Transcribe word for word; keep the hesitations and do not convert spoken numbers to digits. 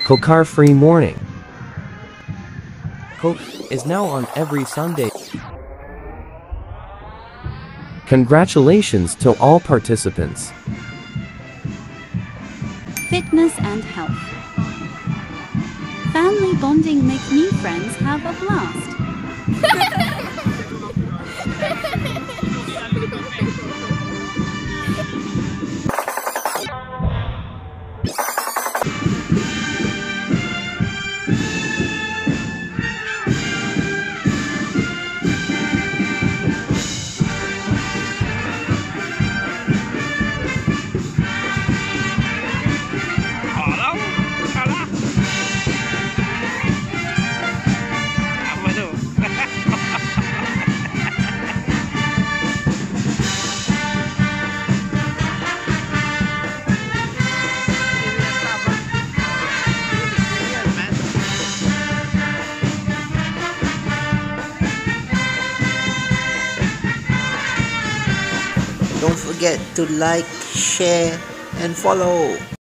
Cocar-free morning. Coke is now on every Sunday. Congratulations to all participants. Fitness and health. Family bonding, make new friends, have a blast. Don't forget to like, share, and follow.